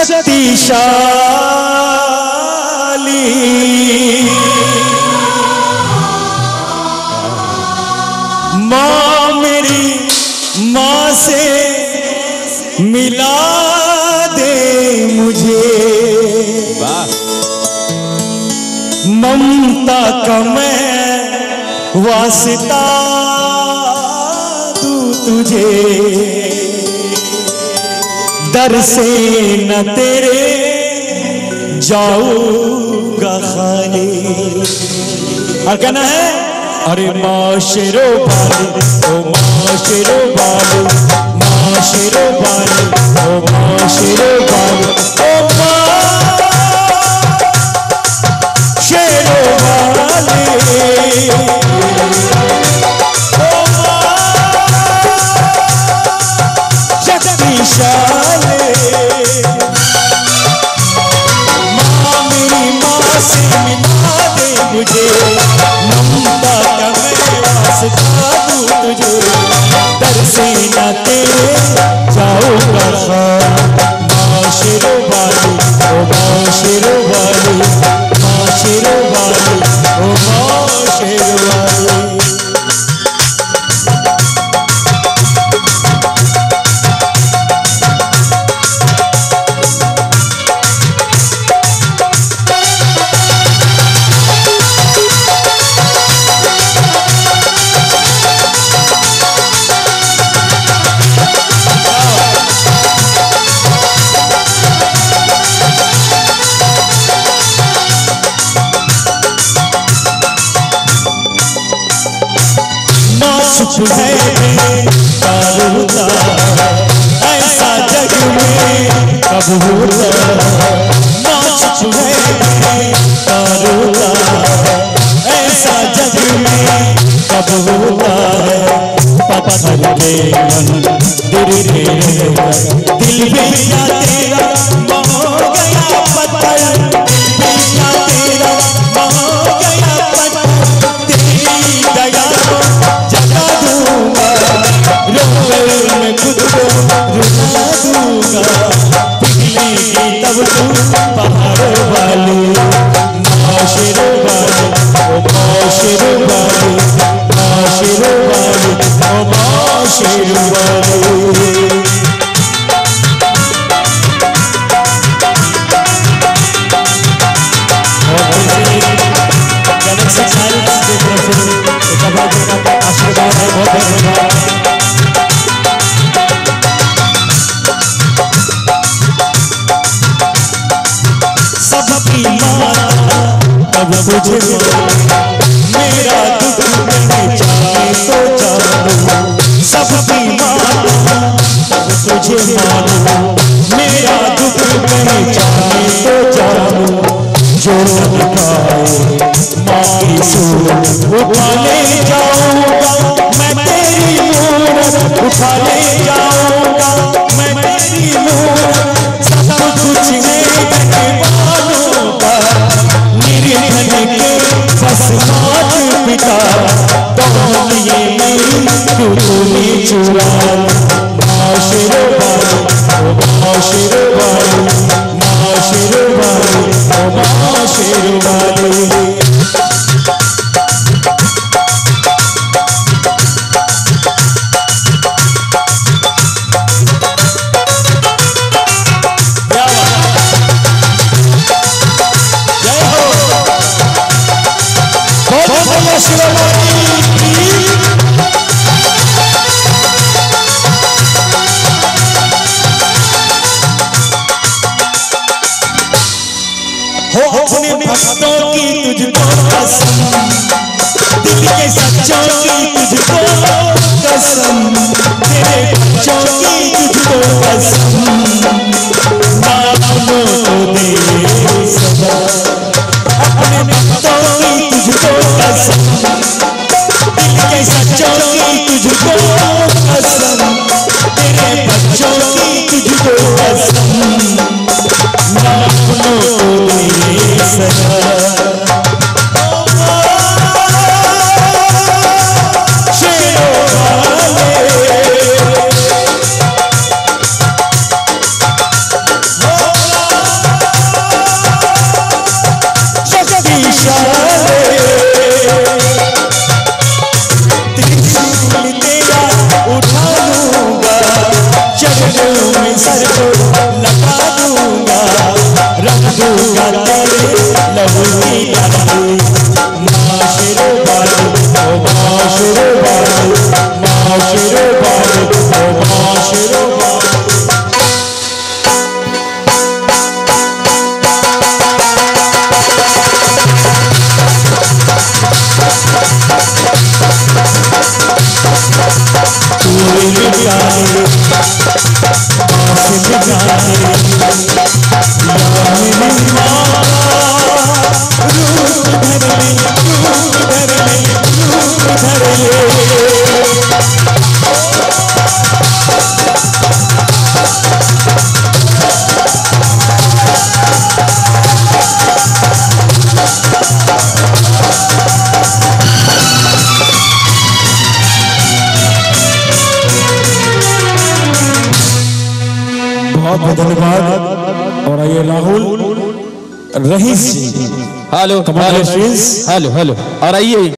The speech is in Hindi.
शक्तिशाली माँ मेरी माँ से मिला दे मुझे, ममता का मैं वास्ता दूं तुझे, दर से न तेरे जाऊंगा खाली। और कहना है अरे माशेरो बाली ओ माशेरो बाली, माशेरो बाली ओ माशेरो बाली, ओ माशेरो बाली, ओ शक्तिशाली माँ मेरी माँ से मिला दे मुझे, ममता का मैं वास्ता दूं तुझे, दर से न तेरे जाऊंगा खाली। माशेरो बाली ओ माशेरो बाली, माशेरो बाली ओ माशेरो बाली। सुख है होता ऐसा जग में कब होता, सुख है होता ऐसा जग में कब होता है। पत्थर पे मंदिर के दिल भी क्या तेरा हो गया पत्थर, दिल भी क्या तेरा हो गया पत्थर, तेरी दया जगा दूंगा, रोए मैं खुद को रुला दूंगा, पिघलेगी तब तू पहाड़ों वाली। माशेरो वाली ओ माशेरो वाली, माशेरो वाली ओ माशेरो वाली। आशीर्वाद है बहुत धन्यवाद। सबकी माता अब तुझे मेरा दुख में जाए तो जानो, सबकी माता अब तुझे मानो, मेरा दुख में जाए तो जानो। जो दिखाए माँ की सूरत उठा ले जाऊंगा, मैं तेरी मूरत उठा ले जाऊंगा, मैं तेरी मूरत सब कुछ है वालों का, निर्धन के बस मात पिता दौलिए मेरी तूने चुरा। माशेरो बाली ओ माशेरो बाली, माशेरो बाली ओ माशेरो बाली। हो अपने भक्तों की तुझको कसम, दिल के सच्चों की तुझको कसम, तेरे बच्चों की तुझको कसम, नामों को दे सदा। अपने भक्तों की तुझको कसम, दिल के सच्चों की तुझको कसम, तेरे बच्चों की तुझको कसम, नामों को दे सदा। शेरों वाले बहुत बहुत धन्यवाद। और आइए राहुल रहीस जी, हेलो हेलो हेलो और आइए